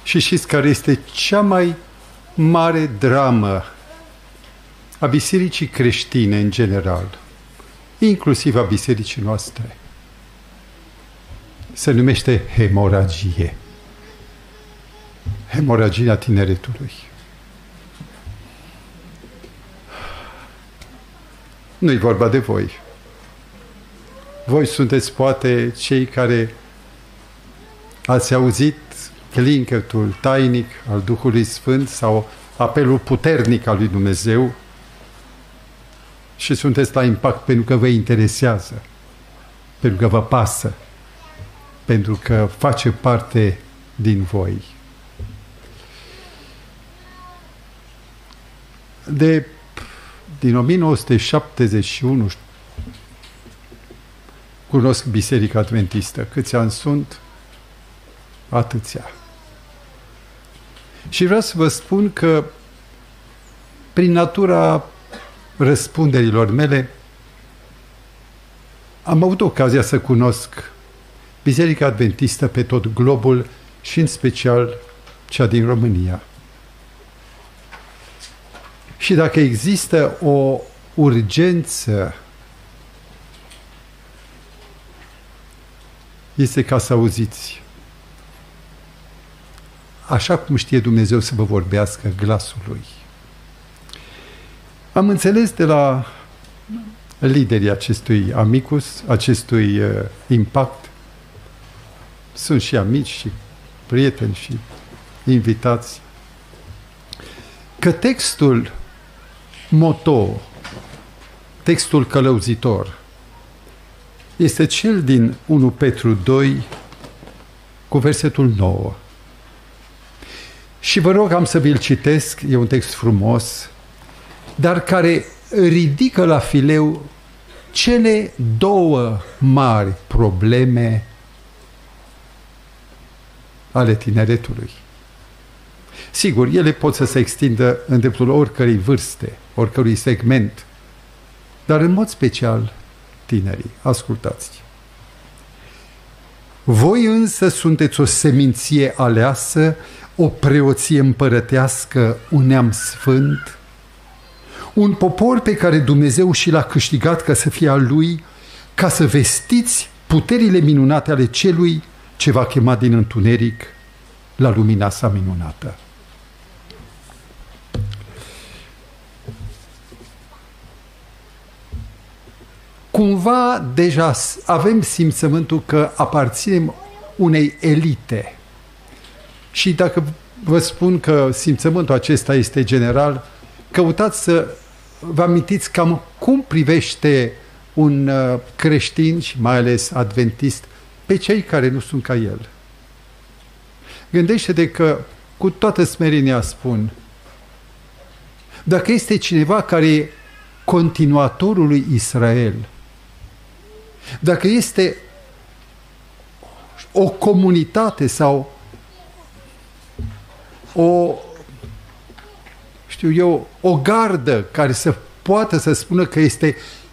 Și știți care este cea mai mare dramă a bisericii creștine în general, inclusiv a bisericii noastre? Se numește hemoragie. Hemoragia tineretului. Nu-i vorba de voi. Voi sunteți poate cei care ați auzit clinketul tainic al Duhului Sfânt sau apelul puternic al lui Dumnezeu și sunteți la impact pentru că vă interesează, pentru că vă pasă, pentru că face parte din voi. Din 1971 cunosc Biserica Adventistă. Câți ani sunt? Atâția. Și vreau să vă spun că prin natura răspunderilor mele am avut ocazia să cunosc Biserica Adventistă pe tot globul și în special cea din România. Și dacă există o urgență, este ca să auziți. Așa cum știe Dumnezeu să vă vorbească glasul Lui. Am înțeles de la liderii acestui amicus, acestui impact, sunt și amici și prieteni și invitați, că textul moto, textul călăuzitor, este cel din 1 Petru 2 cu versetul 9. Și vă rog am să vi-l citesc, e un text frumos, dar care ridică la fileu cele două mari probleme ale tineretului. Sigur, ele pot să se extindă în dreptul oricărei vârste, oricărui segment, dar în mod special tinerii. Ascultați! Voi însă sunteți o seminție aleasă, o preoție împărătească, un neam sfânt, un popor pe care Dumnezeu și l-a câștigat ca să fie al Lui, ca să vestiți puterile minunate ale Celui ce va chema din întuneric la lumina sa minunată. Cumva deja avem simțământul că aparținem unei elite. Și dacă vă spun că simțământul acesta este general, căutați să vă amintiți cam cum privește un creștin și mai ales adventist pe cei care nu sunt ca el. Gândește-te că cu toată smerenia spun, dacă este cineva care e continuatorul lui Israel, dacă este o comunitate sau o gardă care să poată să spună că este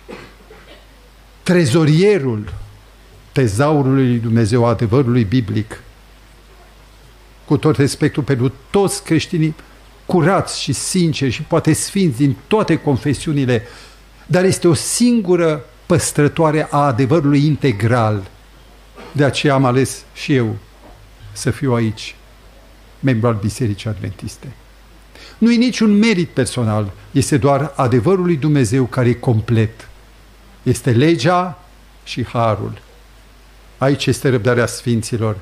trezorierul tezaurului lui Dumnezeu, adevărului biblic, cu tot respectul pentru toți creștinii curați și sinceri și poate sfinți din toate confesiunile, dar este o singură păstrătoare a adevărului integral. De aceea am ales și eu să fiu aici, membru al Bisericii Adventiste. Nu e niciun merit personal, este doar adevărul lui Dumnezeu care e complet. Este legea și harul. Aici este răbdarea sfinților,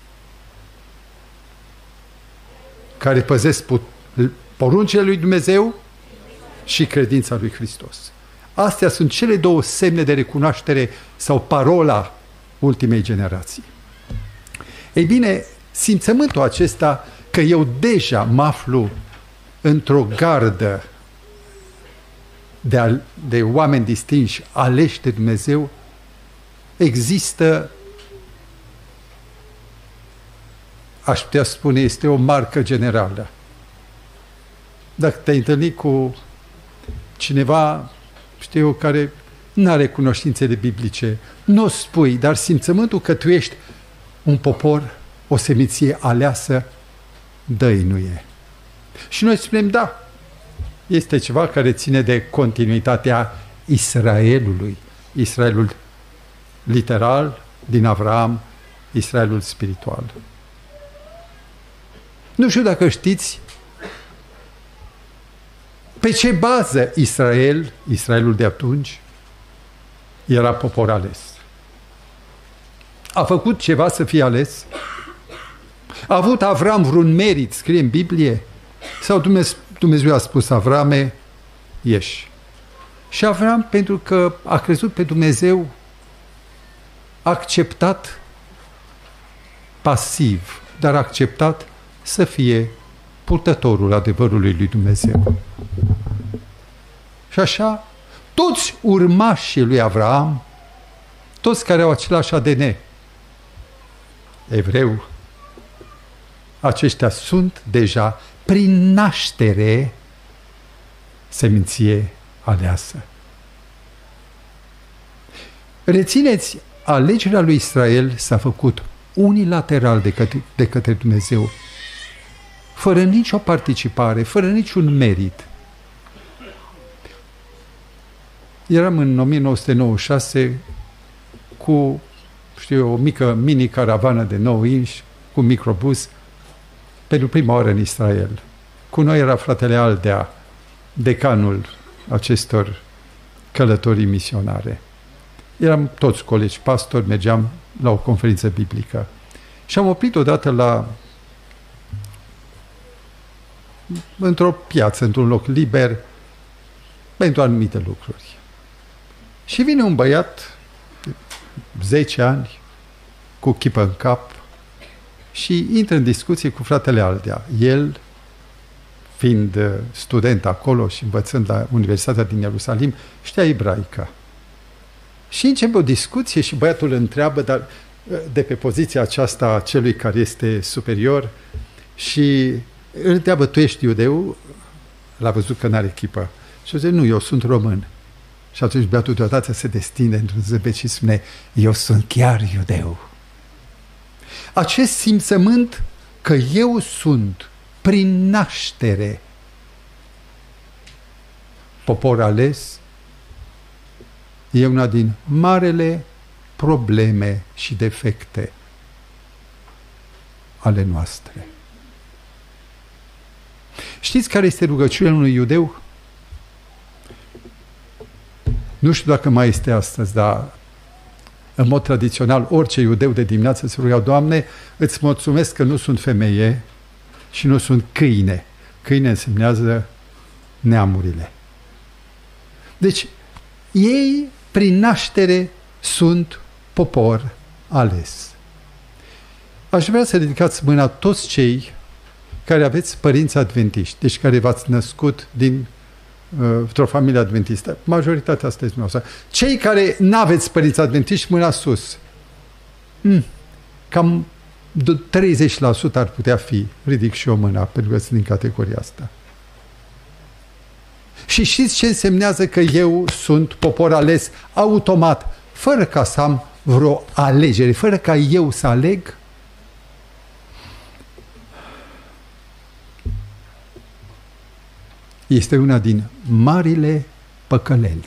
care păzesc poruncile lui Dumnezeu și credința lui Hristos. Astea sunt cele două semne de recunoaștere sau parola ultimei generații. Ei bine, simțământul acesta că eu deja mă aflu într-o gardă de oameni distinși, aleși de Dumnezeu, există, aș putea spune, este o marcă generală. Dacă te-ai întâlnit cu cineva, știu eu, care nu are cunoștințele biblice, nu o spui, dar simțământul că tu ești un popor, o seminție aleasă, dăinuie. Și noi spunem, da, este ceva care ține de continuitatea Israelului. Israelul literal din Avram, Israelul spiritual. Nu știu dacă știți pe ce bază Israelul de atunci, era popor ales. A făcut ceva să fie ales? A avut Avram vreun merit, scrie în Biblie? Sau Dumnezeu a spus, Avrame, ieși. Și Avram, pentru că a crezut pe Dumnezeu, a acceptat pasiv, dar a acceptat să fie purtătorul adevărului lui Dumnezeu. Și așa, toți urmașii lui Avram, toți care au același ADN, evreu, aceștia sunt deja, prin naștere, seminție aleasă. Rețineți, alegerea lui Israel s-a făcut unilateral de către Dumnezeu, fără nicio participare, fără niciun merit. Eram în 1996 cu, o mică mini-caravană de 9 inși, cu microbus, pentru prima oară în Israel. Cu noi era fratele Aldea, decanul acestor călătorii misionare. Eram toți colegi pastori, mergeam la o conferință biblică. Și am oprit odată într-o piață, într-un loc liber, pentru anumite lucruri. Și vine un băiat, 10 ani, cu chipă în cap, și intră în discuție cu fratele Aldea. El, fiind student acolo și învățând la Universitatea din Ierusalim, știa ebraica. Și începe o discuție și băiatul întreabă, dar de pe poziția aceasta a celui care este superior, și îl întreabă, tu ești iudeu? L-a văzut că n-are chipă. Și zice, nu, eu sunt român. Și atunci băiatul deodată se destinde într-un zâmbet și spune, eu sunt chiar iudeu. Acest simțământ că eu sunt, prin naștere, popor ales, e una din marele probleme și defecte ale noastre. Știți care este rugăciunea unui iudeu? Nu știu dacă mai este astăzi, dar în mod tradițional, orice iudeu de dimineață se ruga, Doamne, îți mulțumesc că nu sunt femeie și nu sunt câine. Câine însemnează neamurile. Deci, ei, prin naștere, sunt popor ales. Aș vrea să ridicați mâna toți cei care aveți părinți adventiști, deci care v-ați născut într-o familie adventistă. Majoritatea asta este noastră. Cei care n-aveți părinți adventiști, mâna sus. Cam 30% ar putea fi. Ridic și eu mâna, pentru că sunt din categoria asta. Și știți ce însemnează că eu sunt popor ales automat, fără ca să am vreo alegere, fără ca eu să aleg? Este una din marile păcăleli.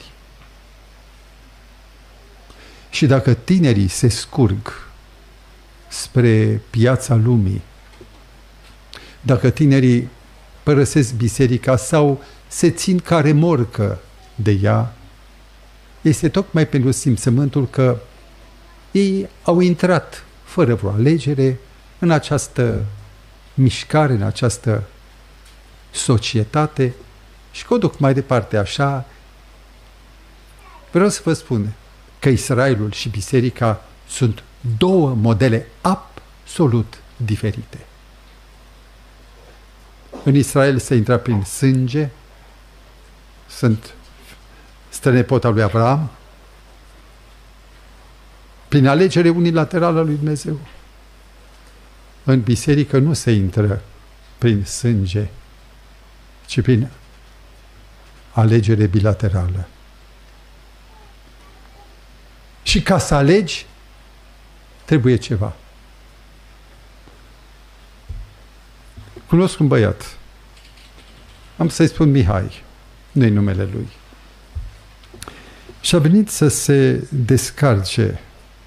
Și dacă tinerii se scurg spre piața lumii, dacă tinerii părăsesc biserica sau se țin ca remorcă de ea, este tocmai pentru simțământul că ei au intrat fără vreo alegere în această mișcare, în această societate și că o duc mai departe așa. Vreau să vă spun că Israelul și biserica sunt două modele absolut diferite. În Israel se intra prin sânge, sunt strănepota lui Avram, prin alegere unilaterală a lui Dumnezeu. În biserică nu se intră prin sânge, ci prin alegere bilaterală. Și ca să alegi, trebuie ceva. Cunosc un băiat. Am să-i spun Mihai. Nu-i numele lui. Și a venit să se descarce.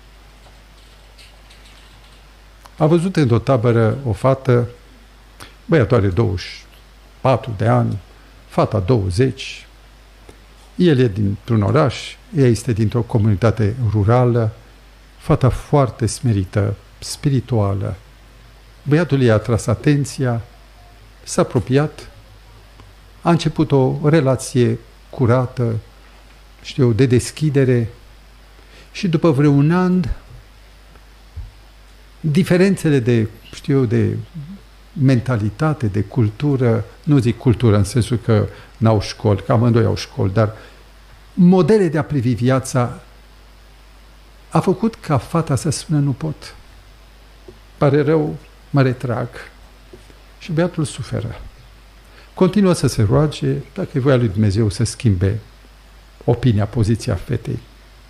A văzut într-o tabără o fată, băiatul are 24 de ani, fata 20. El e dintr-un oraș, ea este dintr-o comunitate rurală, fata foarte smerită, spirituală. Băiatul i-a atras atenția, s-a apropiat, a început o relație curată, de deschidere și după vreun an, diferențele de mentalitate, de cultură, nu zic cultură în sensul că n-au școli, că amândoi au școli, dar modele de a privi viața a făcut ca fata să spună nu pot. Pare rău, mă retrag. Și băiatul suferă. Continuă să se roage, dacă e voia lui Dumnezeu să schimbe opinia, poziția fetei.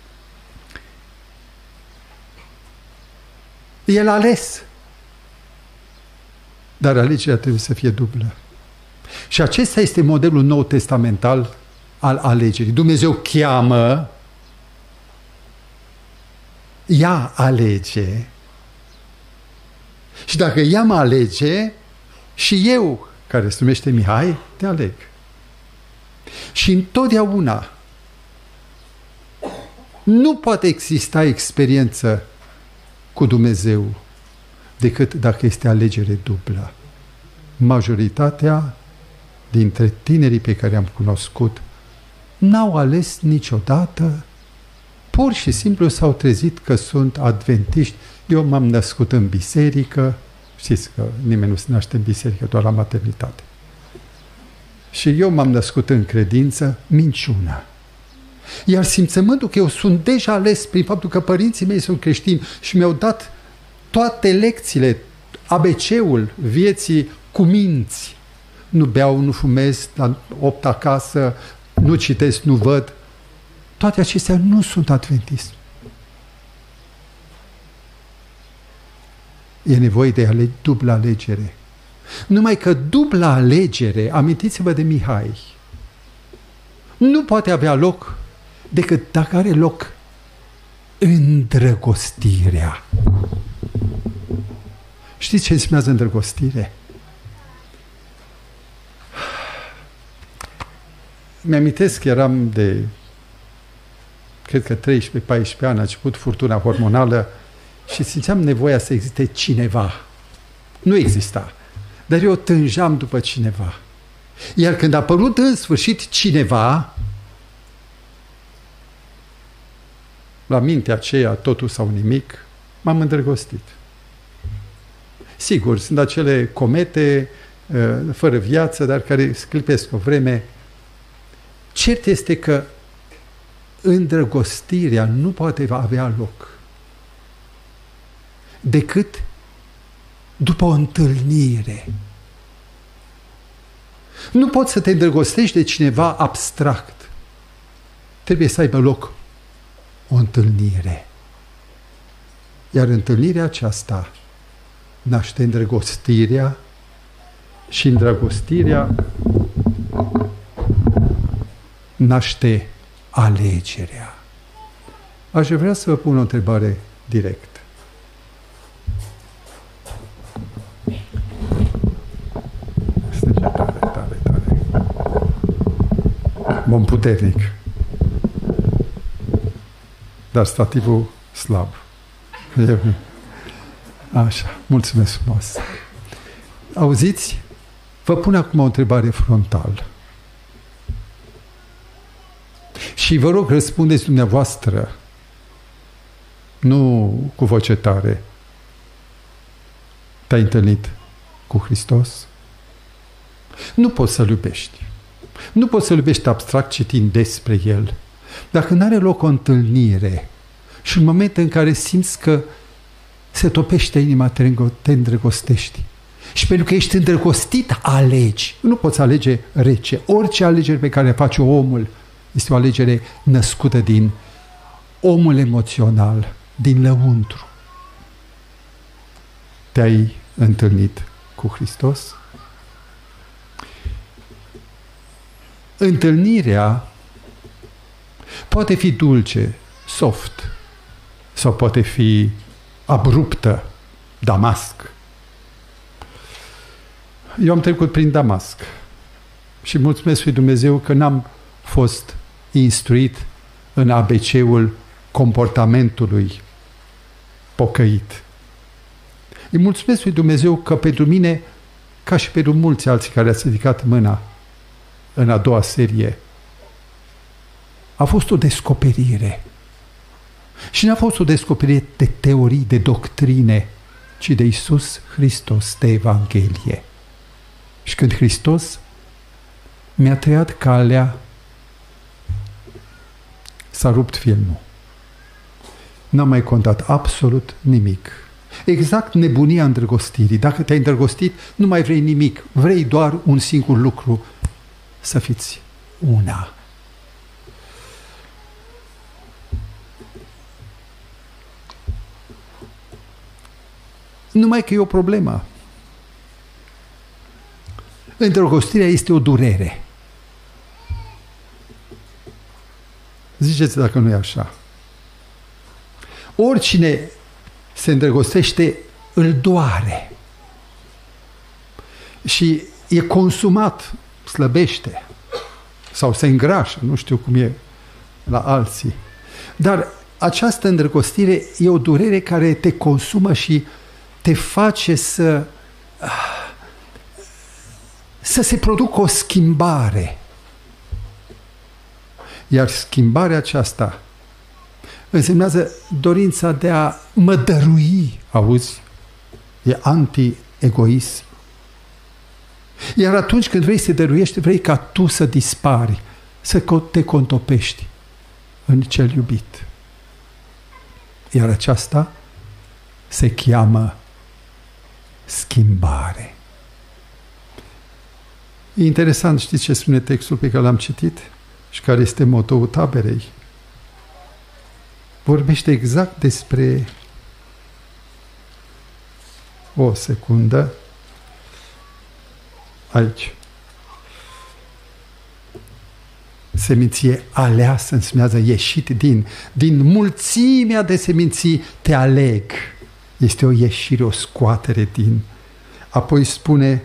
El a ales. Dar alegerea trebuie să fie dublă. Și acesta este modelul nou testamental al alegerii. Dumnezeu cheamă, ea alege. Și dacă ea mă alege, și eu, care se numește Mihai, te aleg. Și întotdeauna nu poate exista experiență cu Dumnezeu decât dacă este alegere dublă. Majoritatea dintre tinerii pe care am cunoscut n-au ales niciodată, pur și simplu s-au trezit că sunt adventiști. Eu m-am născut în biserică, știți că nimeni nu se naște în biserică, doar la maternitate. Și eu m-am născut în credință, minciună. Iar simțământul că eu sunt deja ales prin faptul că părinții mei sunt creștini și mi-au dat toate lecțiile, ABC-ul vieții cu minți. Nu beau, nu fumez, la 8 acasă, nu citesc, nu văd. Toate acestea nu sunt adventism. E nevoie de dublă alegere. Numai că dubla alegere, amintiți-vă de Mihai, nu poate avea loc decât dacă are loc îndrăgostirea. Știți ce înseamnă îndrăgostire? Mi-amintesc că eram de, cred că 13-14 ani, a început furtuna hormonală și simțeam nevoia să existe cineva. Nu exista, dar eu tânjam după cineva. Iar când a apărut în sfârșit cineva, la mintea aceea totul sau nimic, m-am îndrăgostit. Sigur, sunt acele comete fără viață, dar care sclipesc o vreme. Cert este că îndrăgostirea nu poate avea loc decât după o întâlnire. Nu poți să te îndrăgostești de cineva abstract. Trebuie să aibă loc o întâlnire. Iar întâlnirea aceasta naște îndrăgostirea și îndrăgostirea naște alegerea. Aș vrea să vă pun o întrebare direct. Tare. Bun puternic. Dar stativul slab. Așa, mulțumesc frumos. Auziți? Vă pun acum o întrebare frontală. Și vă rog, răspundeți dumneavoastră, nu cu voce tare. Te-ai întâlnit cu Hristos? Nu poți să-L iubești. Nu poți să-L iubești abstract citind despre El. Dacă nu are loc o întâlnire și în momentul în care simți că se topește inima, te îndrăgostești. Și pentru că ești îndrăgostit, alegi. Nu poți alege rece. Orice alegere pe care face omul este o alegere născută din omul emoțional, din lăuntru. Te-ai întâlnit cu Hristos? Întâlnirea poate fi dulce, soft, sau poate fi abruptă, Damasc. Eu am trecut prin Damasc și mulțumesc lui Dumnezeu că n-am fost instruit în ABC-ul comportamentului pocăit. Îi mulțumesc lui Dumnezeu că pentru mine, ca și pentru mulți alții care ați ridicat mâna în a doua serie, a fost o descoperire. Și n-a fost o descoperire de teorii, de doctrine, ci de Iisus Hristos, de Evanghelie. Și când Hristos mi-a tăiat calea, s-a rupt filmul. N-am mai contat absolut nimic. Exact nebunia îndrăgostirii. Dacă te-ai îndrăgostit, nu mai vrei nimic. Vrei doar un singur lucru. Să fiți una. Numai că e o problemă. Îndrăgostirea este o durere. Ziceți dacă nu e așa. Oricine se îndrăgostește, îl doare. Și e consumat, slăbește. Sau se îngrașă, nu știu cum e la alții. Dar această îndrăgostire e o durere care te consumă și te face să se producă o schimbare. Iar schimbarea aceasta însemnează dorința de a mă dărui, auzi? E anti-egoism. Iar atunci când vrei să te dăruiești, vrei ca tu să dispari, să te contopești în cel iubit. Iar aceasta se cheamă schimbare. E interesant, știți ce spune textul pe care l-am citit și care este motoul taberei? Vorbește exact despre o secundă aici. Seminție aleasă înseamnă ieșit din mulțimea de seminții te aleg. Este o ieșire, o scoatere din. Apoi spune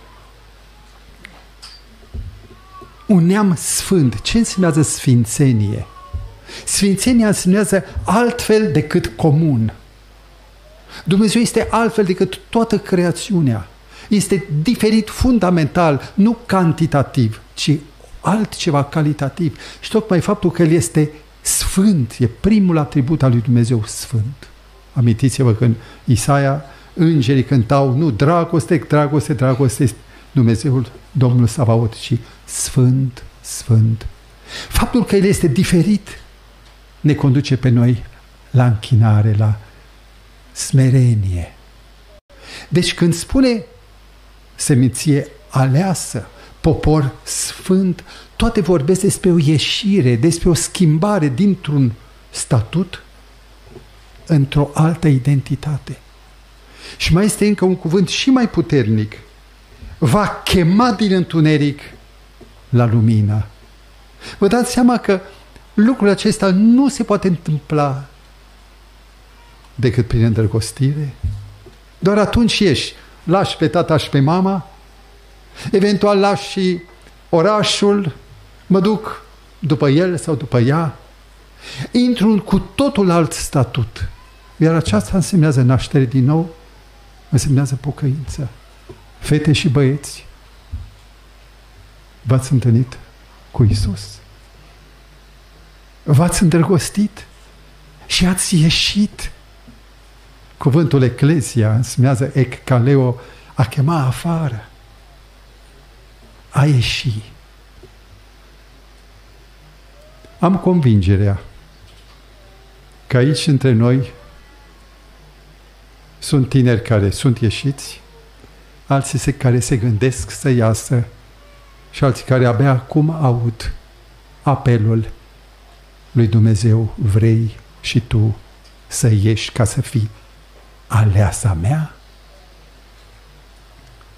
un neam sfânt. Ce înseamnă sfințenie? Sfințenia înseamnă altfel decât comun. Dumnezeu este altfel decât toată creațiunea. Este diferit fundamental, nu cantitativ, ci altceva calitativ. Și tocmai faptul că El este sfânt, e primul atribut al lui Dumnezeu, sfânt. Amintiți-vă când Isaia, îngerii cântau, nu dragoste, dragoste, dragoste este Dumnezeul, Domnul Savaot, ci sfânt, sfânt. Faptul că El este diferit ne conduce pe noi la închinare, la smerenie. Deci când spune seminție aleasă, popor sfânt, toate vorbesc despre o ieșire, despre o schimbare dintr-un statut într-o altă identitate. Și mai este încă un cuvânt și mai puternic. Va chema din întuneric la lumină. Vă dați seama că lucrul acesta nu se poate întâmpla decât prin îndrăgostire. Doar atunci ieși. Lași pe tata și pe mama, eventual lași și orașul, mă duc după el sau după ea, intru în cu totul alt statut. Iar aceasta însemnează naștere din nou, însemnează pocăință. Fete și băieți, v-ați întâlnit cu Iisus? V-ați îndrăgostit și ați ieșit. Cuvântul eclesia însemnează ekkaleo, a chema afară, a ieși. Am convingerea că aici între noi sunt tineri care sunt ieșiți, alții care se gândesc să iasă și alții care abia acum aud apelul lui Dumnezeu, vrei și tu să ieși ca să fii aleasa mea?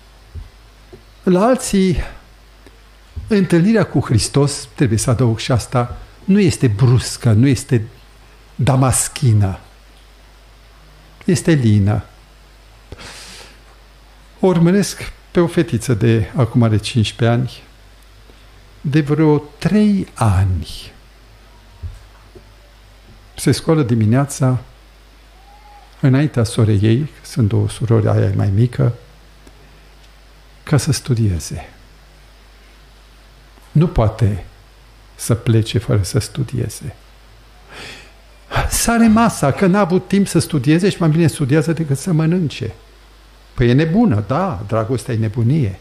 La alții, întâlnirea cu Hristos, trebuie să adaug și asta, nu este bruscă, nu este damaschină, este lină. O urmăresc pe o fetiță de acum are 15 ani, de vreo 3 ani. Se scoală dimineața înaintea sorei ei, sunt 2 surori, aia e mai mică, ca să studieze. Nu poate să plece fără să studieze. Sare masa, că n-a avut timp să studieze și mai bine studiază decât să mănânce. Păi e nebună, da, dragostea e nebunie.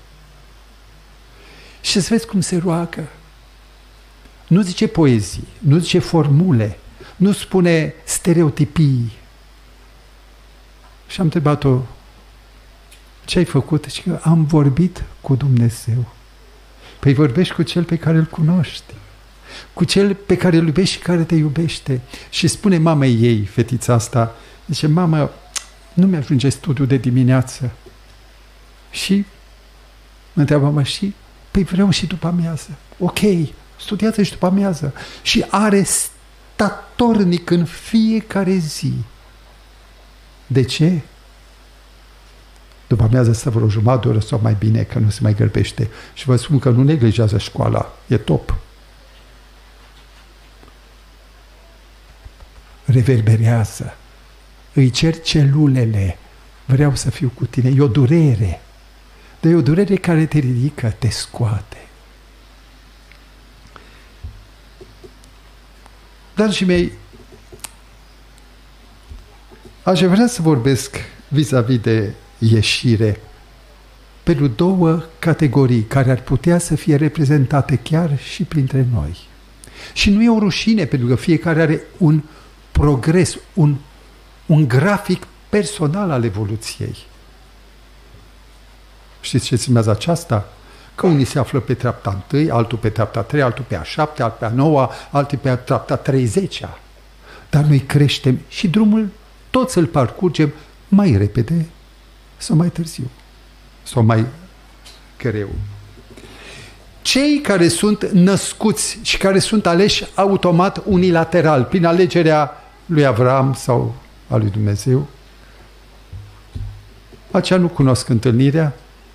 Și să vezi cum se roagă. Nu zice poezii, nu zice formule, nu spune stereotipii. Și am întrebat-o, ce ai făcut? Și că am vorbit cu Dumnezeu. Păi vorbești cu Cel pe care îl cunoști, cu Cel pe care îl iubești și care te iubește. Și spune mamei ei, fetița asta, zice, mamă, nu mi-ajunge studiul de dimineață. Și mă întreabă mama, și? Păi vreau și după amiază. Ok, studiază și după amiază. Și are statornic în fiecare zi. De ce? După amiază stă vreo jumătate de oră sau mai bine, că nu se mai grăbește. Și vă spun că nu neglijează școala. E top. Reverberează. Îi cer celulele. Vreau să fiu cu tine. E o durere. Dar e o durere care te ridică, te scoate. Dragii mei, aș vrea să vorbesc vis-a-vis de ieșire pentru 2 categorii care ar putea să fie reprezentate chiar și printre noi. Și nu e o rușine, pentru că fiecare are un progres, un grafic personal al evoluției. Știți ce țimează aceasta? Că unii se află pe treapta 1, altul pe treapta 3, altul pe a 7, altul pe a 9, altul pe treapta 30-a. Dar noi creștem și drumul toți îl parcurgem mai repede sau mai târziu, sau mai greu. Cei care sunt născuți și care sunt aleși automat unilateral, prin alegerea lui Avram sau a lui Dumnezeu, aceia nu cunosc întâlnirea.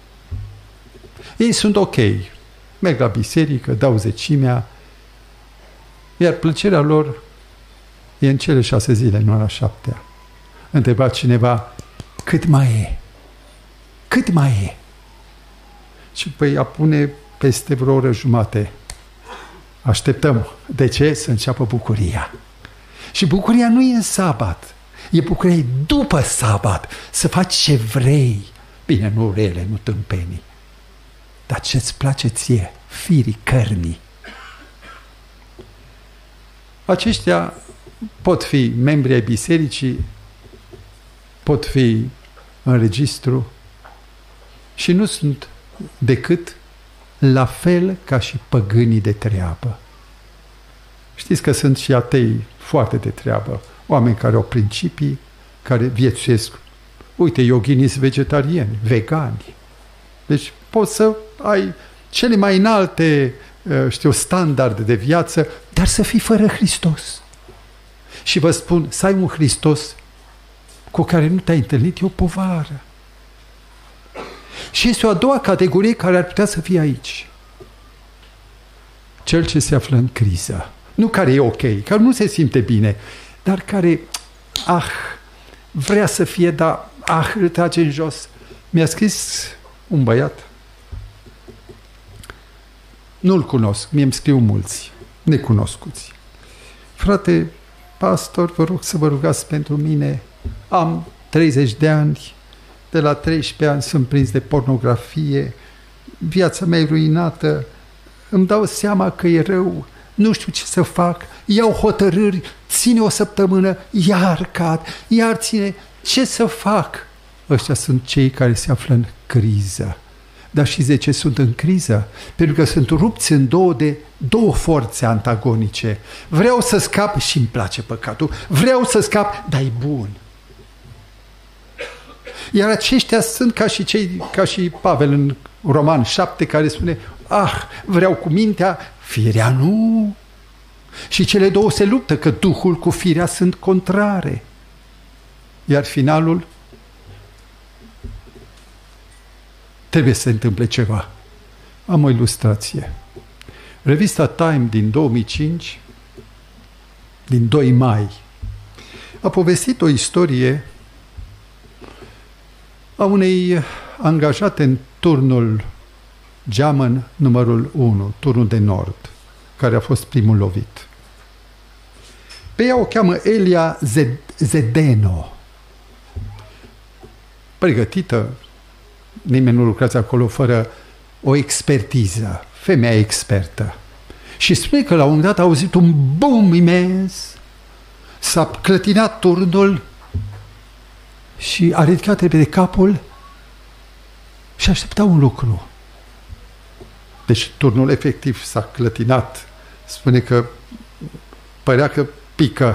Ei sunt ok, merg la biserică, dau zecimea, iar plăcerea lor e în cele 6 zile, nu la 7-a. Întreba cineva, cât mai e? Cât mai e? Și păi apune peste vreo oră jumate. Așteptăm. De ce? Să înceapă bucuria. Și bucuria nu e în sabat. E bucuria după sabat. Să faci ce vrei. Bine, nu rele, nu tâmpenii. Dar ce-ți place ție? Firii cărnii. Aceștia pot fi membri ai bisericii, pot fi în registru și nu sunt decât la fel ca și păgânii de treabă. Știți că sunt și atei foarte de treabă, oameni care au principii, care viețuiesc. Uite, yoghinii sunt vegetariani, vegani. Deci poți să ai cele mai înalte, standarde de viață, dar să fii fără Hristos. Și vă spun, să ai un Hristos cu care nu te-ai întâlnit, e o povară. Și este o a doua categorie care ar putea să fie aici. Cel ce se află în criză. Nu care e ok, care nu se simte bine, dar care, vrea să fie, dar, îl trage în jos. Mi-a scris un băiat, nu-l cunosc, mie-mi scriu mulți, necunoscuți. Frate, pastor, vă rog să vă rugați pentru mine, am 30 de ani, de la 13 ani sunt prins de pornografie, viața mea e ruinată, îmi dau seama că e rău, nu știu ce să fac, iau hotărâri, ține o săptămână, iar cad, iar ține, ce să fac? Ăștia sunt cei care se află în criză. Dar știți de ce sunt în criză? Pentru că sunt rupți în două forțe antagonice. Vreau să scap și îmi place păcatul. Vreau să scap, dar e bun. Iar aceștia sunt ca și Pavel în Roman 7, care spune, vreau cu mintea, firea nu. Și cele două se luptă, că Duhul cu firea sunt contrare. Iar finalul, trebuie să se întâmple ceva. Am o ilustrație. Revista Time din 2005, din 2 mai, a povestit o istorie a unei angajate în turnul Geamăn numărul 1, turnul de nord, care a fost primul lovit. Pe ea o cheamă Elia Zedeno. Pregătită, nimeni nu lucrează acolo fără o expertiză, femeia expertă. Și spune că la un moment dat a auzit un bum imens, s-a clătinat turnul și a ridicat repede capul și aștepta un lucru. Deci turnul efectiv s-a clătinat. Spune că părea că pică.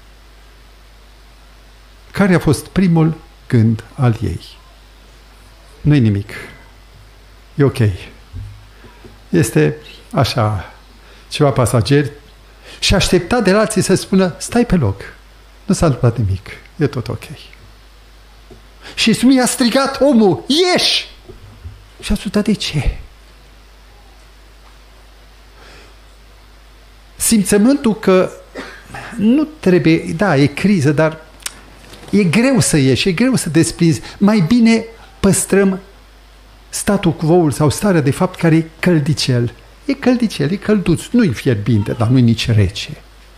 Care a fost primul gând al ei? Nu-i nimic. E ok. Este așa, ceva pasageri, și aștepta de la alții să spună, stai pe loc, nu s-a întâmplat nimic, e tot ok. Și mi-a strigat omul, ieși! Și a spus, de ce? Simțământul că nu trebuie, da, e criză, dar e greu să ieși, e greu să desprinzi. Mai bine păstrăm statul quo-ul sau starea de fapt care e căldicel. E căldicel, e călduț, nu-i fierbinte, dar nu-i nici rece.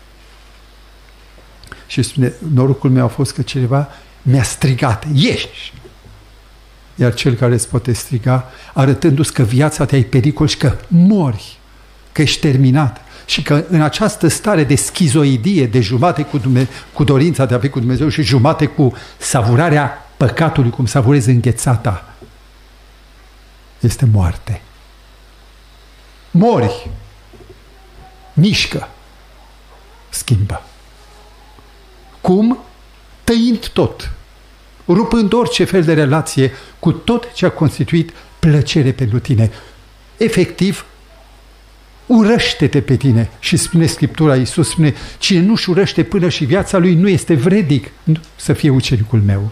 Și spune, norocul meu a fost că cineva mi-a strigat, ieși! Iar cel care îți poate striga, arătându-ți că viața ta e pericol și că mori, că ești terminat și că în această stare de schizoidie, de jumate cu dorința de a fi cu Dumnezeu și jumate cu savurarea păcatului, cum savurezi înghețata, este moarte. Mori, mișcă, schimbă. Cum? Tăind tot, rupând orice fel de relație cu tot ce a constituit plăcere pentru tine. Efectiv, urăște-te pe tine. Și spune Scriptura, Iisus spune, cine nu-și urăște până și viața lui nu este vredic să fie ucenicul meu.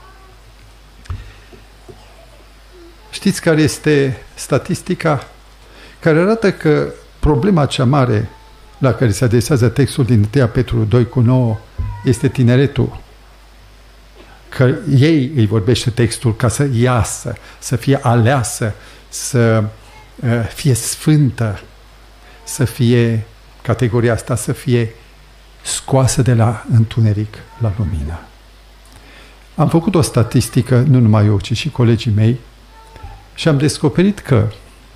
Știți care este statistica care arată că problema cea mare la care se adresează textul din 1 Petru 2:9 este tineretul. Că ei îi vorbește textul ca să iasă, să fie aleasă, să fie sfântă, să fie, categoria asta, să fie scoasă de la întuneric la lumină. Am făcut o statistică, nu numai eu, ci și colegii mei, și am descoperit că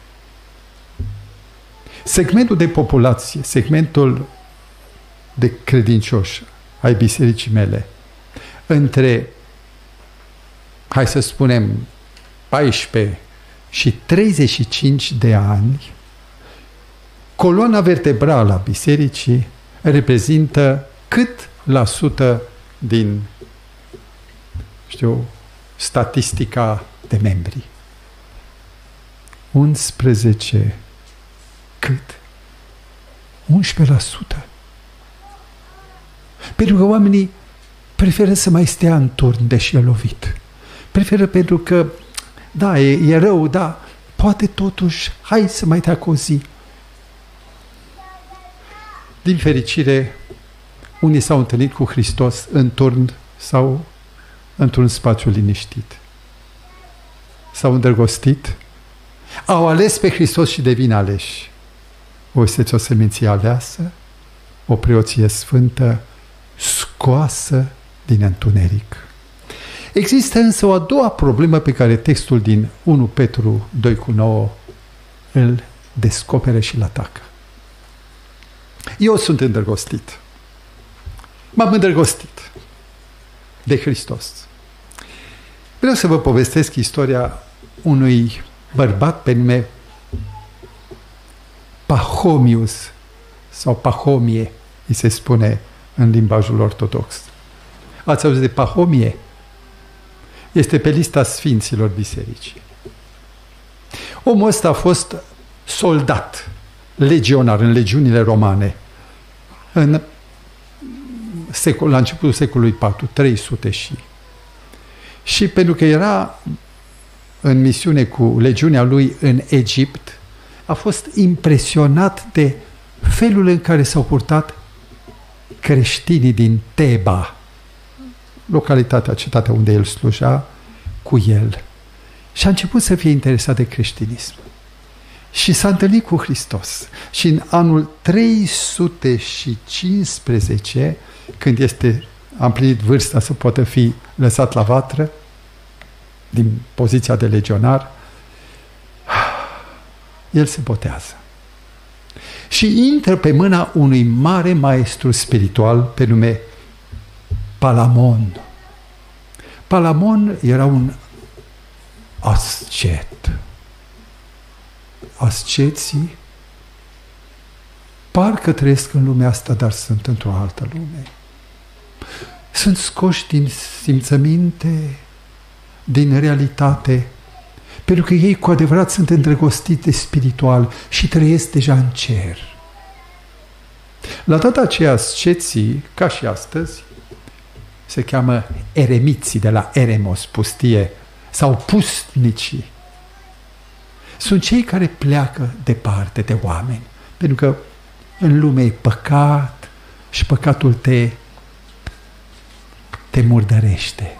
segmentul de populație, segmentul de credincioși ai bisericii mele, între, hai să spunem, 14 și 35 de ani, coloana vertebrală a bisericii reprezintă cât la sută din, statistica de membri? 11. Cât? 11%. Pentru că oamenii preferă să mai stea în turn, deși e lovit. Preferă pentru că, da, e rău, da, poate totuși, hai să mai treacă o zi. Din fericire, unii s-au întâlnit cu Hristos în turn sau într-un spațiu liniștit. S-au îndrăgostit, au ales pe Hristos și devin aleși. Sunteți o seminție aleasă, o preoție sfântă, scoasă din întuneric. Există însă o a doua problemă pe care textul din 1 Petru 2:9 îl descoperă și îl atacă. Eu sunt îndrăgostit. M-am îndrăgostit de Hristos. Vreau să vă povestesc istoria unui bărbat pe nume Pahomius sau Pahomie, îi se spune în limbajul ortodox. Ați auzit de Pahomie? Este pe lista sfinților bisericii. Omul ăsta a fost soldat, legionar în legiunile romane, la începutul secolului IV, 300 și pentru că era în misiune cu legiunea lui în Egipt, a fost impresionat de felul în care s-au purtat creștinii din Teba, localitatea, cetatea unde el slujea, cu el. Și a început să fie interesat de creștinism. Și s-a întâlnit cu Hristos. Și în anul 315, când a împlinit vârsta să poată fi lăsat la vatră, din poziția de legionar, el se botează. Și intră pe mâna unui mare maestru spiritual pe nume Palamon. Palamon era un ascet. Asceții parcă trăiesc în lumea asta, dar sunt într-o altă lume. Sunt scoși din simțăminte, din realitate, pentru că ei cu adevărat sunt îndrăgostiți spiritual și trăiesc deja în cer. La data aceea, asceții, ca și astăzi, se cheamă eremiții, de la eremos, pustie, sau pustnicii. Sunt cei care pleacă departe de oameni, pentru că în lume e păcat și păcatul te murdărește.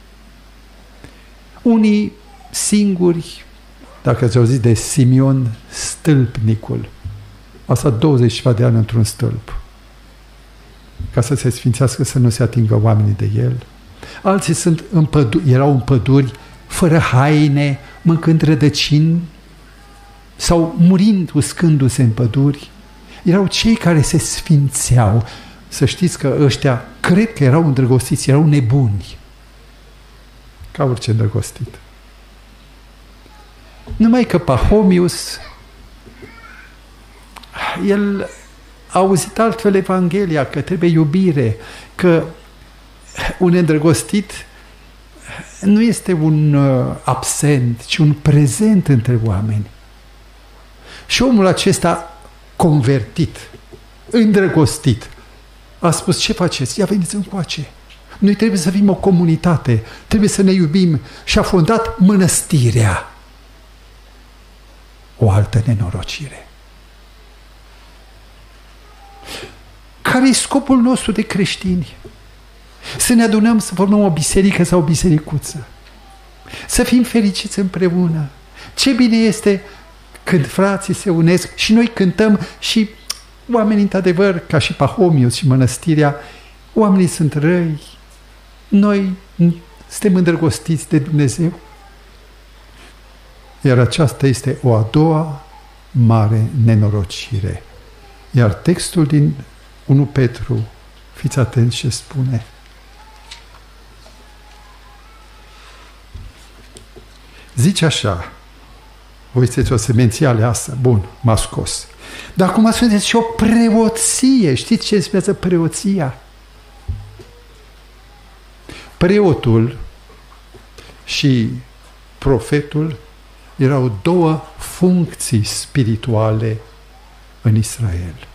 Unii singuri, dacă ați auzit de Simeon Stâlpnicul, a stat 20 de ani într-un stâlp ca să se sfințească, să nu se atingă oamenii de el. Alții erau în păduri, fără haine, mâncând rădăcini sau murind, uscându-se în păduri. Erau cei care se sfințeau. Să știți că ăștia cred că erau îndrăgostiți, erau nebuni. Ca orice îndrăgostit. Numai că Pahomius, el a auzit altfel Evanghelia, că trebuie iubire, că un îndrăgostit nu este un absent, ci un prezent între oameni. Și omul acesta convertit, îndrăgostit, a spus: ce faceți? Ia veniți încoace. Noi trebuie să fim o comunitate, trebuie să ne iubim. Și a fondat mănăstirea. O altă nenorocire. Care e scopul nostru de creștini? Să ne adunăm, să formăm o biserică sau o bisericuță. Să fim fericiți împreună. Ce bine este când frații se unesc și noi cântăm și oamenii, într-adevăr, ca și Pahomius și mănăstirea, oamenii sunt răi. Noi suntem îndrăgostiți de Dumnezeu. Iar aceasta este o a doua mare nenorocire. Iar textul din 1 Petru, fiți atenți ce spune. Zice așa: voi sunteți o semenție aleasă. Bun, m-a scos. Dar acum sunteți și o preoție. Știți ce înseamnă preoția? Preotul și profetul erau două funcții spirituale în Israel.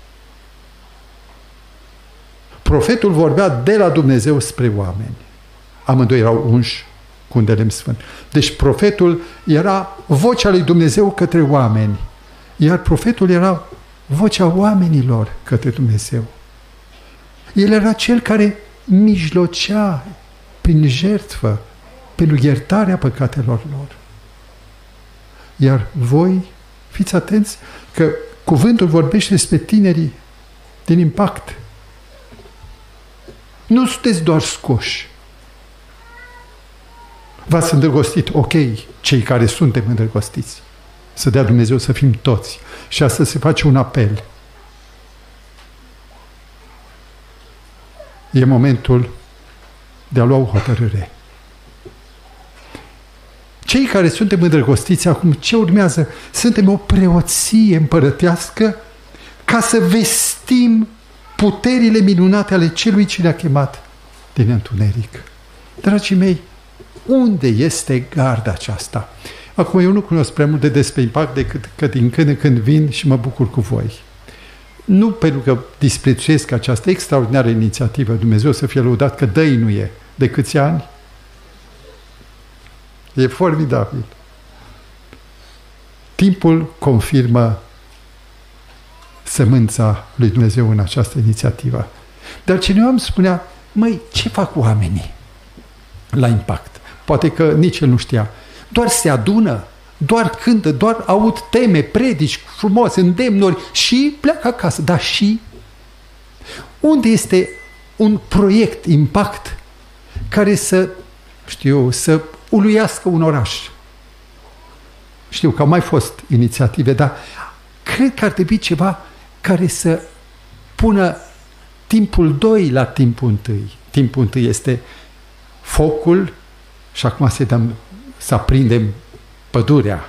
Profetul vorbea de la Dumnezeu spre oameni. Amândoi erau unși cu un de lemn sfânt. Deci profetul era vocea lui Dumnezeu către oameni, iar profetul era vocea oamenilor către Dumnezeu. El era cel care mijlocea prin jertfă pentru iertarea păcatelor lor. Iar voi, fiți atenți că cuvântul vorbește despre tinerii din Impact. Nu sunteți doar scoși. V-ați îndrăgostit, ok, cei care suntem îndrăgostiți. Să dea Dumnezeu să fim toți. Și asta se face un apel. E momentul de a lua o hotărâre. Cei care suntem îndrăgostiți acum, ce urmează? Suntem o preoție împărătească ca să vestim puterile minunate ale celui ce ne-a chemat din întuneric. Dragii mei, unde este garda aceasta? Acum, eu nu cunosc prea multe despre impact decât că din când în când vin și mă bucur cu voi. Nu pentru că disprețuiesc această extraordinară inițiativă, Dumnezeu să fie lăudat, că dăinuie de câți ani. E formidabil. Timpul confirmă sămânța lui Dumnezeu în această inițiativă. Dar cineva îmi spunea, măi, ce fac oamenii la impact? Poate că nici el nu știa. Doar se adună, doar cântă, doar aud teme, predici frumos, îndemnuri și pleacă acasă. Dar și unde este un proiect impact care să, să uluiască un oraș? Știu că au mai fost inițiative, dar cred că ar trebui ceva care să pună timpul 2 la timpul 1. Timpul 1 este focul și acum să aprindem pădurea.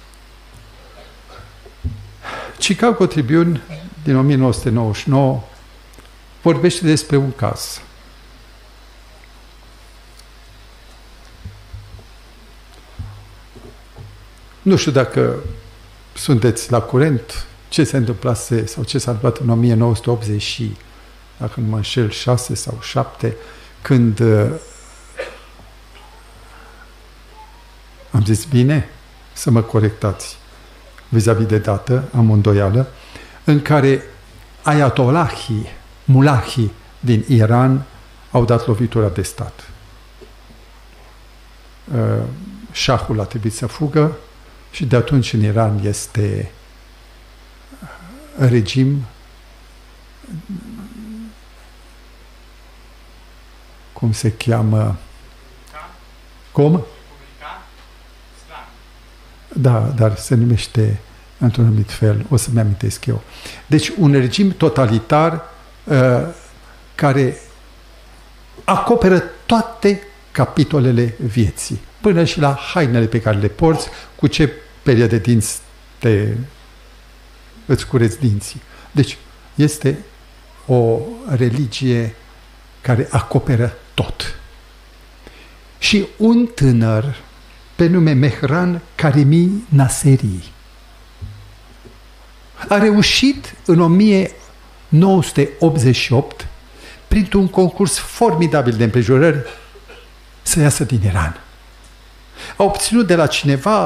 Chicago Tribune din 1999 vorbește despre un caz. Nu știu dacă sunteți la curent ce se întâmplase sau ce s-a întâmplat în 1980 și, dacă nu mă înșel, 6 sau 7, când am zis bine să mă corectați vis-a-vis de dată, am o îndoială, în care ayatollahii, mulahii din Iran au dat lovitura de stat. Șahul a trebuit să fugă și de atunci în Iran este regim cum se cheamă? Cum? Da, dar se numește într-un anumit fel, o să-mi amintesc eu. Deci un regim totalitar care acoperă toate capitolele vieții, până și la hainele pe care le porți, cu ce perie de dinți îți cureți dinții. Deci este o religie care acoperă tot. Și un tânăr pe nume Mehran Karimi Naseri a reușit în 1988, printr-un concurs formidabil de împrejurări, să iasă din Iran. A obținut de la cineva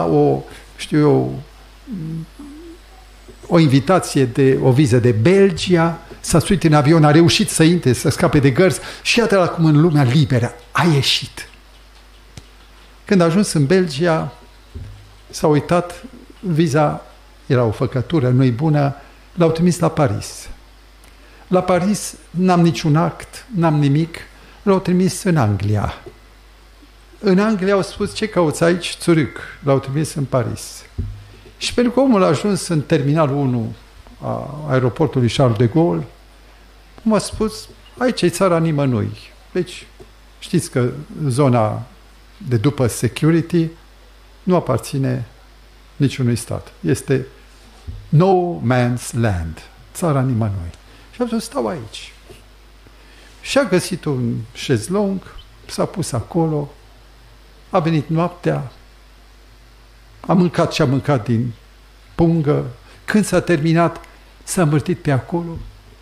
o invitație o viză de Belgia, s-a suit în avion, a reușit să intre, să scape de gărzi și iată acum în lumea liberă. A ieșit. Când a ajuns în Belgia, s-a uitat, viza era o făcătură, nu-i bună, l-au trimis la Paris. La Paris n-am niciun act, n-am nimic, l-au trimis în Anglia. În Anglia au spus, ce cauți aici? Zurich. L-au trimis în Paris. Și pentru că omul a ajuns în terminalul 1 a aeroportului Charles de Gaulle, m-a spus, aici e țara nimănui. Deci, știți că zona de după security nu aparține niciunui stat. Este no man's land, țara nimănui. Și am zis, stau aici. Și a găsit un șezlong, s-a pus acolo, a venit noaptea, a mâncat ce a mâncat din pungă, când s-a terminat, s-a învârtit pe acolo,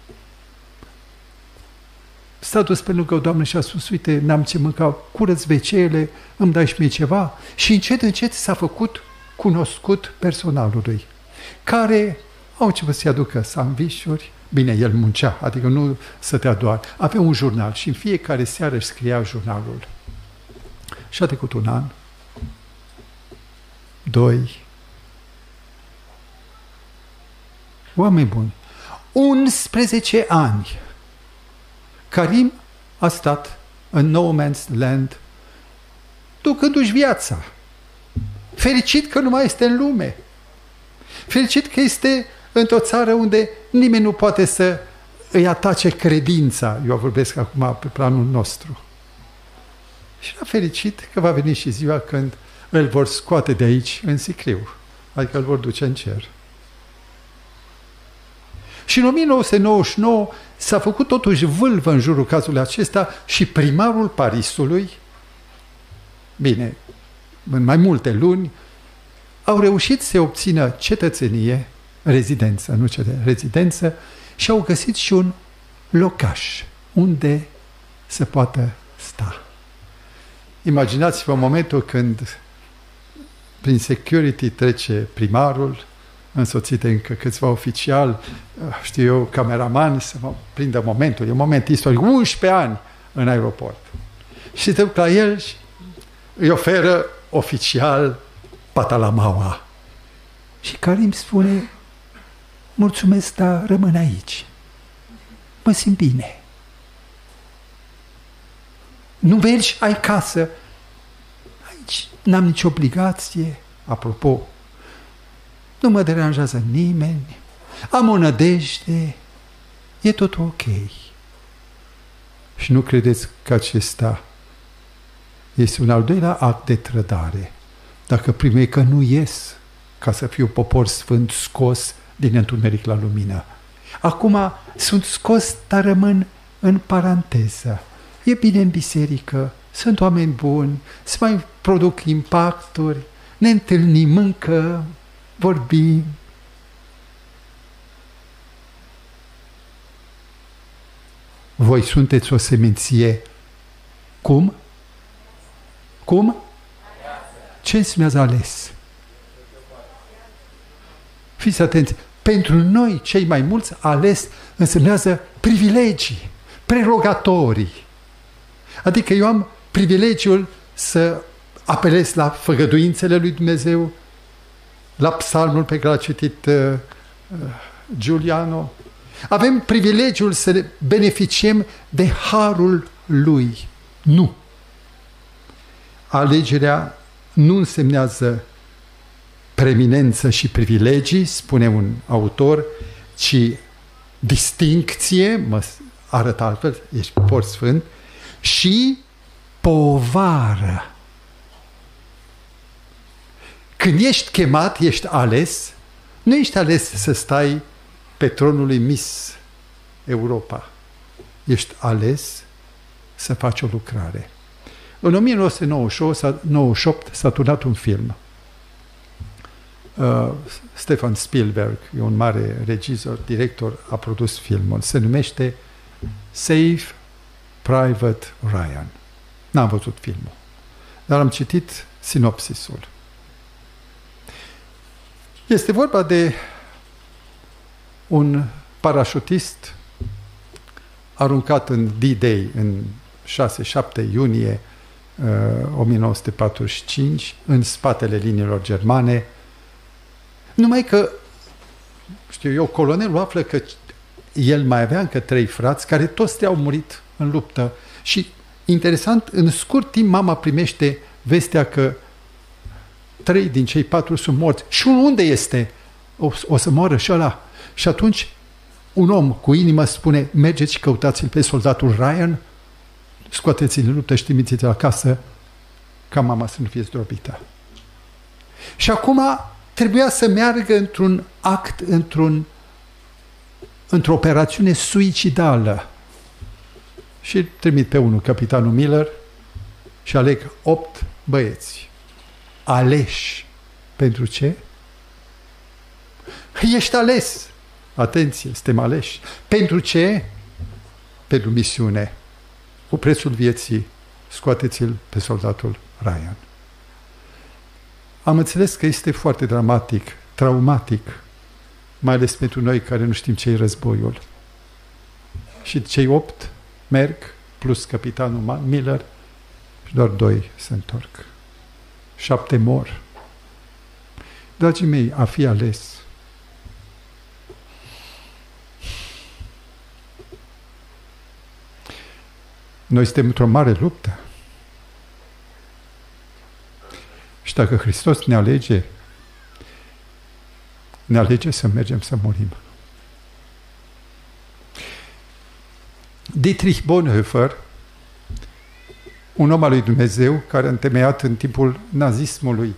s-a dus pe lângă o doamnă și a spus, uite, n-am ce mânca, curăț WC-ele, îmi dai și mie ceva? Și încet, încet s-a făcut cunoscut personalului, care au început să-i aducă sandvișuri. Bine, el muncea, adică nu stătea doar. Avea un jurnal și în fiecare seară își scria jurnalul. Și a trecut un an, 2, oameni buni, 11 ani. Karim a stat în no man's land, ducându-și viața. Fericit că nu mai este în lume. Fericit că este într-o țară unde nimeni nu poate să îi atace credința. Eu vorbesc acum pe planul nostru. Și era fericit că va veni și ziua când îl vor scoate de aici în sicriu. Adică îl vor duce în cer. Și în 1999 s-a făcut totuși vâlvă în jurul cazului acesta și primarul Parisului, bine, în mai multe luni, au reușit să obțină cetățenie, rezidență, nu rezidență, și au găsit și un locaș unde se poată sta. Imaginați-vă momentul când prin security trece primarul, însoțit de încă câțiva oficiali, știu eu, cameraman, să mă prindă momentul. E un moment istoric, 11 ani în aeroport. Și se duc la el și îi oferă oficial patalamaua. Și Karim spune, mulțumesc, dar rămân aici. Mă simt bine. Nu mergi, ai casă. Aici n-am nicio obligație. Apropo, nu mă deranjează nimeni. Am o nădejde. E tot ok. Și nu credeți că acesta este un al doilea act de trădare. Dacă primei că nu ies ca să fiu popor sfânt scos din întuneric la lumină. Acum sunt scos, dar rămân în paranteză. E bine în biserică, sunt oameni buni, se mai produc impacturi, ne întâlnim încă, vorbim. Voi sunteți o seminție. Cum? Cum? Ce înseamnă ales? Fiți atenți. Pentru noi, cei mai mulți, ales însemnează privilegii, prerogatorii. Adică eu am privilegiul să apelez la făgăduințele lui Dumnezeu, la psalmul pe care l-a citit Giuliano. Avem privilegiul să beneficiem de harul lui. Nu. Alegerea nu însemnează preeminență și privilegii, spune un autor, ci distincție, mă arăt altfel, ești popor sfânt, și povară. Când ești chemat, ești ales, nu ești ales să stai pe tronul lui Miss Europa. Ești ales să faci o lucrare. În 1998 s-a turnat un film. Stefan Spielberg, e un mare regizor, director, a produs filmul. Se numește Save Private Ryan. N-am văzut filmul, dar am citit sinopsisul. Este vorba de un parașutist aruncat în D-Day în 6-7 iunie 1945 în spatele liniilor germane. Numai că, știu eu, colonelul află că el mai avea încă 3 frați care toți au murit în luptă. Și, interesant, în scurt timp mama primește vestea că 3 din cei 4 sunt morți. Și unde este? O să moară și ăla. Și atunci un om cu inimă spune, mergeți și căutați-l pe soldatul Ryan, scoateți-l în luptă și trimiți-l acasă ca mama să nu fie zdrobită. Și acum trebuia să meargă într-un act, într-o operațiune suicidală. Și trimit pe unul, capitanul Miller, și aleg 8 băieți. Aleși. Pentru ce? Ești ales. Atenție, suntem aleși. Pentru ce? Pentru misiune. Cu prețul vieții, scoateți-l pe soldatul Ryan. Am înțeles că este foarte dramatic, traumatic, mai ales pentru noi care nu știm ce e războiul. Și cei 8 merg, plus capitanul Miller, și doar 2 se întorc. 7 mor. Dragii mei, a fi ales. Noi suntem într-o mare luptă. Și dacă Hristos ne alege să mergem să murim. Dietrich Bonhoeffer, un om al lui Dumnezeu care a întemeiat în timpul nazismului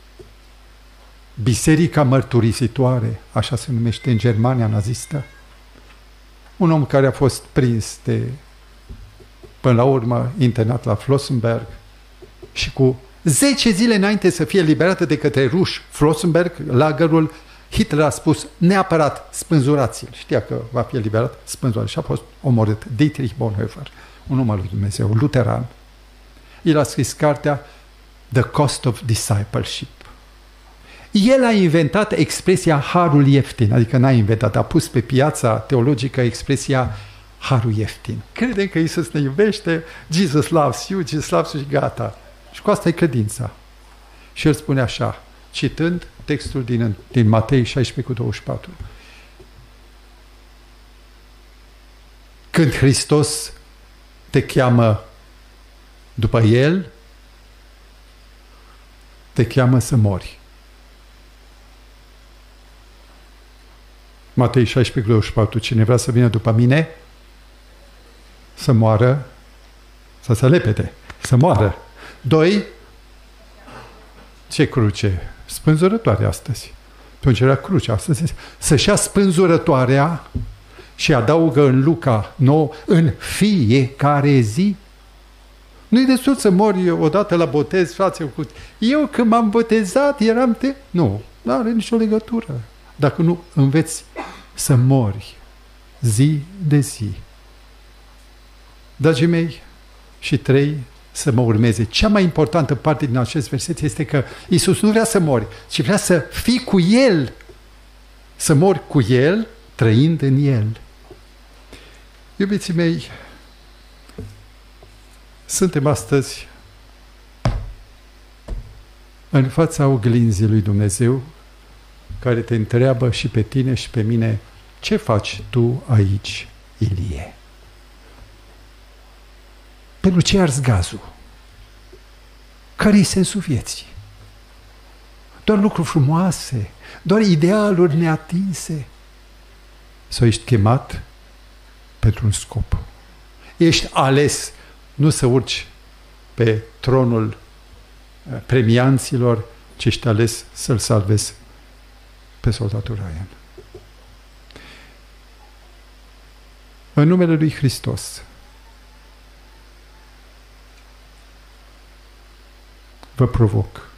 Biserica Mărturisitoare, așa se numește în Germania nazistă, un om care a fost prins până la urmă internat la Flossenberg și cu 10 zile înainte să fie liberată de către ruși, Flossenberg, lagărul, Hitler a spus neapărat spânzurați-l. Știa că va fi eliberat, spânzurați. Și a fost omorât. Dietrich Bonhoeffer, un om al lui Dumnezeu, luteran. El a scris cartea The Cost of Discipleship. El a inventat expresia harul ieftin, adică n-a inventat, a pus pe piața teologică expresia harul ieftin. Credem că Iisus ne iubește, Jesus loves you, Jesus loves you și gata. Și cu asta e credința. Și el spune așa, citând textul din Matei 16:24. Când Hristos te cheamă după El, te cheamă să mori. Matei 16:24. Cine vrea să vină după mine, să moară, să se lepede, să moară. 2. Ce cruce? Spânzurătoare astăzi. Atunci era cruce. Astăzi să-și ia spânzurătoarea și adaugă în Luca 9, în fiecare zi. Nu-i destul să mori odată la botez, frate. Eu când m-am botezat eram Nu, nu are nicio legătură. Dacă nu înveți să mori zi de zi. Dragii mei, și 3, să mă urmeze. Cea mai importantă parte din acest verset este că Iisus nu vrea să mori, ci vrea să fii cu El. Să mori cu El, trăind în El. Iubiții mei, suntem astăzi în fața oglinzii lui Dumnezeu, care te întreabă și pe tine și pe mine, ce faci tu aici, Ilie? Pentru ce arzi gazul? Care-i sensul vieții? Doar lucruri frumoase, doar idealuri neatinse? Sau ești chemat pentru un scop? Ești ales nu să urci pe tronul premianților, ci ești ales să-l salvezi pe soldatul Ryan. În numele lui Hristos, vă provoc.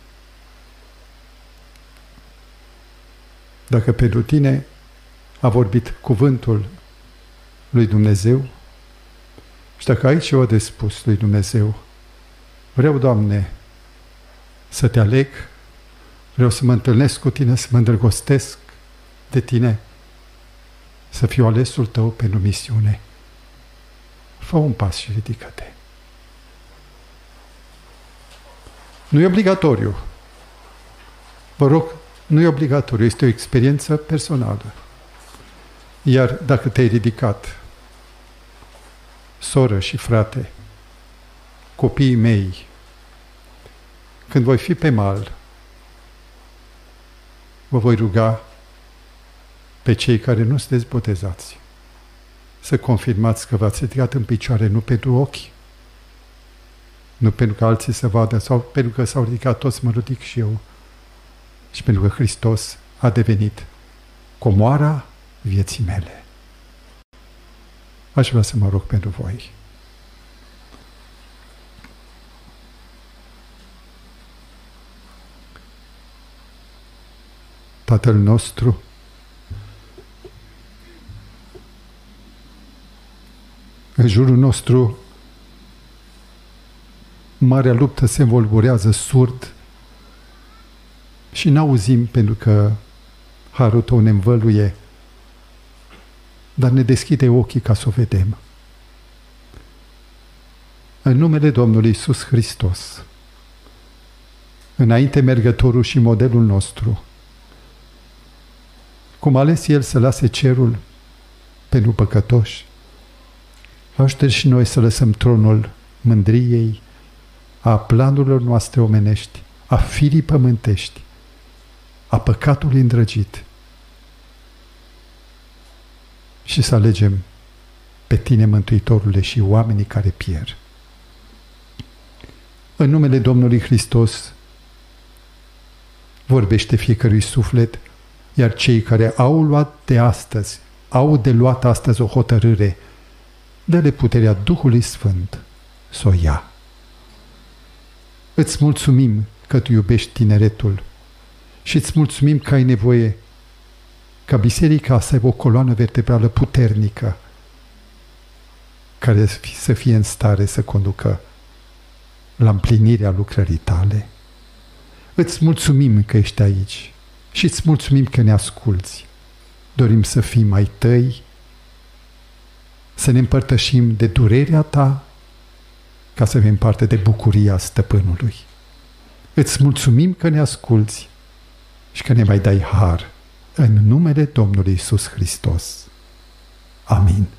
Dacă pentru tine a vorbit cuvântul lui Dumnezeu și dacă ai ceva de spus lui Dumnezeu, vreau, Doamne, să te aleg, vreau să mă întâlnesc cu tine, să mă îndrăgostesc de tine, să fiu alesul tău pentru misiune. Fă un pas și ridică-te. Nu e obligatoriu. Vă rog, nu e obligatoriu, este o experiență personală. Iar dacă te-ai ridicat, soră și frate, copiii mei, când voi fi pe mal, vă voi ruga pe cei care nu sunteți botezați să confirmați că v-ați ridicat în picioare nu pentru ochi, nu pentru că alții să vadă, sau pentru că s-au ridicat toți, mă ridic și eu, și pentru că Hristos a devenit comoara vieții mele. Aș vrea să mă rog pentru voi. Tatăl nostru, în jurul nostru marea luptă se învolburează surd și n-auzim pentru că harul tău ne învăluie, dar ne deschide ochii ca să o vedem. În numele Domnului Iisus Hristos, înainte mergătorul și modelul nostru, cum a ales El să lase cerul pentru păcătoși, ajută și noi să lăsăm tronul mândriei, a planurilor noastre omenești, a firii pământești, a păcatului îndrăgit și să alegem pe Tine, Mântuitorule, și oamenii care pierd. În numele Domnului Hristos, vorbește fiecărui suflet, iar cei care au de luat astăzi o hotărâre, dă-le puterea Duhului Sfânt să o ia. Îți mulțumim că Tu iubești tineretul și îți mulțumim că ai nevoie ca biserica să aibă o coloană vertebrală puternică care să fie în stare să conducă la împlinirea lucrării Tale. Îți mulțumim că ești aici și îți mulțumim că ne asculți. Dorim să fim ai Tăi, să ne împărtășim de durerea Ta, ca să avem parte de bucuria Stăpânului. Îți mulțumim că ne asculți și că ne mai dai har în numele Domnului Iisus Hristos. Amin.